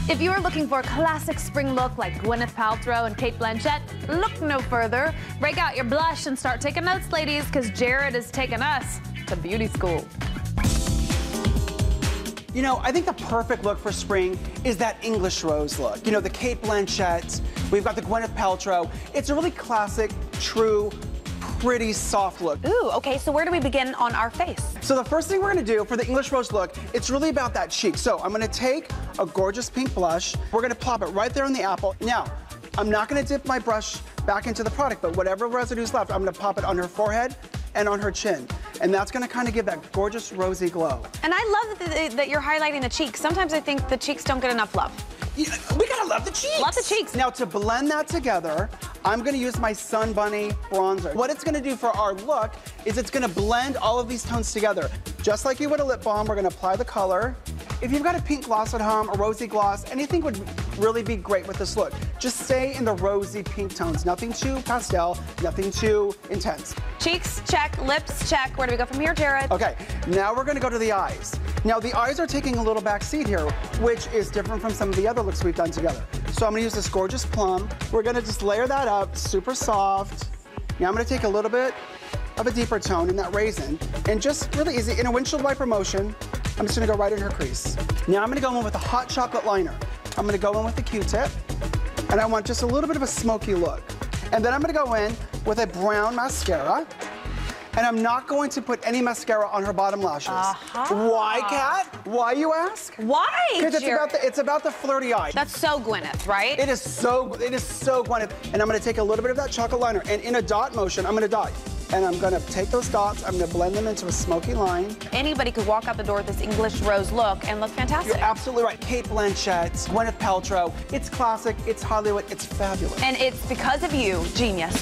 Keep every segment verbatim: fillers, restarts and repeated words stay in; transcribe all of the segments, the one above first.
If you are looking for a classic spring look like Gwyneth Paltrow and Cate Blanchett, look no further. Break out your blush and start taking notes, ladies, because Jared is taking us to beauty school. You know, I think the perfect look for spring is that English rose look. You know, the Cate Blanchett, we've got the Gwyneth Paltrow. It's a really classic, true, pretty soft look. Ooh, okay, so where do we begin on our face? So the first thing we're gonna do for the English rose look, it's really about that cheek. So I'm gonna take a gorgeous pink blush. We're gonna plop it right there on the apple. Now, I'm not gonna dip my brush back into the product, but whatever residue's left, I'm gonna pop it on her forehead and on her chin. And that's gonna kind of give that gorgeous rosy glow. And I love that, that you're highlighting the cheeks. Sometimes I think the cheeks don't get enough love. Yeah, we gotta love the cheeks. Love the cheeks. Now to blend that together, I'm gonna use my Sun Bunny bronzer. What it's gonna do for our look is it's gonna blend all of these tones together. Just like you would a lip balm, we're gonna apply the color. If you've got a pink gloss at home, a rosy gloss, anything would really be great with this look. Just stay in the rosy pink tones. Nothing too pastel, nothing too intense. Cheeks, check. Lips, check. Where do we go from here, Jared? Okay, now we're gonna go to the eyes. Now the eyes are taking a little back seat here, which is different from some of the other looks we've done together. So I'm gonna use this gorgeous plum. We're gonna just layer that up, super soft. Now I'm gonna take a little bit of a deeper tone in that raisin, and just really easy, in a windshield wiper motion, I'm just gonna go right in her crease. Now I'm gonna go in with a hot chocolate liner. I'm gonna go in with the Q-tip, and I want just a little bit of a smoky look. And then I'm gonna go in with a brown mascara, and I'm not going to put any mascara on her bottom lashes. Uh-huh. Why, Kat? Why, you ask? Why, Because it's Jared? about the it's about the flirty eye. That's so Gwyneth, right? It is so it is so Gwyneth. And I'm gonna take a little bit of that chocolate liner, and in a dot motion, I'm gonna dot. And I'm gonna take those dots, I'm gonna blend them into a smoky line. Anybody could walk out the door with this English rose look and look fantastic. You're absolutely right. Cate Blanchett, Gwyneth Paltrow. It's classic, it's Hollywood, it's fabulous. And it's because of you, genius.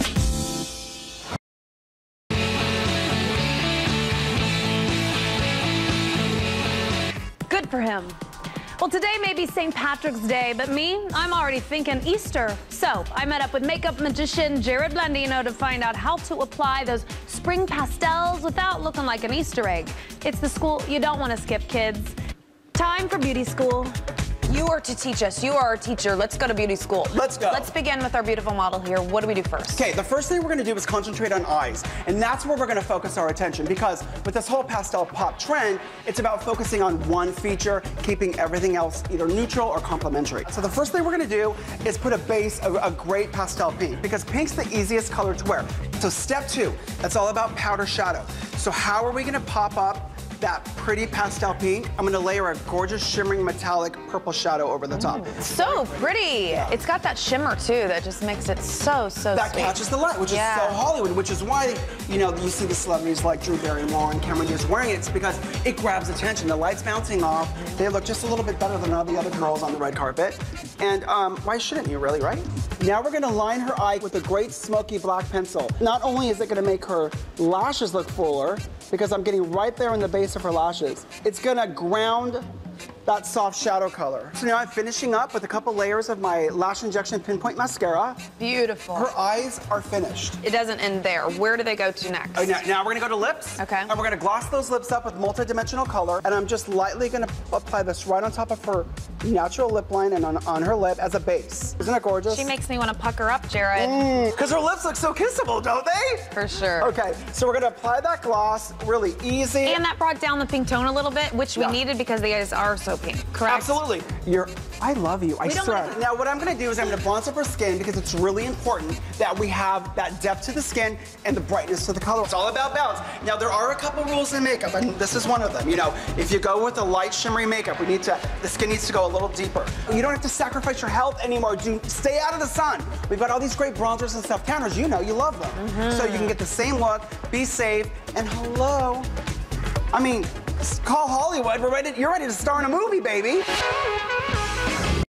Good for him. Well, today may be Saint Patrick's Day, but me, I'm already thinking Easter. So I met up with makeup magician Jared Blandino to find out how to apply those spring pastels without looking like an Easter egg. It's the school you don't want to skip, kids. Time for beauty school. You are to teach us. You are our teacher. Let's go to beauty school. Let's go. Let's begin with our beautiful model here. What do we do first? Okay, the first thing we're gonna do is concentrate on eyes. And that's where we're gonna focus our attention, because with this whole pastel pop trend, it's about focusing on one feature, keeping everything else either neutral or complementary. So the first thing we're gonna do is put a base of a great pastel pink, because pink's the easiest color to wear. So step two, that's all about powder shadow. So how are we gonna pop up that pretty pastel pink? I'm gonna layer a gorgeous shimmering metallic purple shadow over the top. So pretty. Yeah. It's got that shimmer too that just makes it so, so That sweet. catches the light, which Yeah. is so Hollywood, which is why, you know, you see the celebrities like Drew Barrymore and Cameron Diaz wearing it. It's because it grabs attention. The light's bouncing off. They look just a little bit better than all the other girls on the red carpet. And um, why shouldn't you, really, right? Now we're gonna line her eye with a great smoky black pencil. Not only is it gonna make her lashes look fuller, because I'm getting right there in the base of her lashes, it's gonna ground that soft shadow color. So now I'm finishing up with a couple layers of my Lash Injection Pinpoint Mascara. Beautiful. Her eyes are finished. It doesn't end there. Where do they go to next? Oh, now, now we're gonna go to lips. Okay. And we're gonna gloss those lips up with multi-dimensional color. And I'm just lightly gonna apply this right on top of her natural lip line and on, on her lip as a base. Isn't that gorgeous? She makes me want to pucker up, Jared. Because her lips look so kissable, don't they? For sure. Okay, so we're gonna apply that gloss really easy. And that brought down the pink tone a little bit, which we Yeah. needed because the eyes are so pink, correct? Absolutely. You're, I love you, I We don't swear. wanna- Now what I'm gonna do is I'm gonna bronze up her skin, because it's really important that we have that depth to the skin and the brightness to the color. It's all about balance. Now there are a couple rules in makeup, and this is one of them. You know, if you go with a light shimmery makeup, we need to, the skin needs to go a little deeper. You don't have to sacrifice your health anymore. Do stay out of the sun. We've got all these great bronzers and stuff. Tanners, you know, you love them. Mm-hmm. So you can get the same look, be safe, and hello. I mean, call Hollywood. We're ready. You're ready to star in a movie, baby.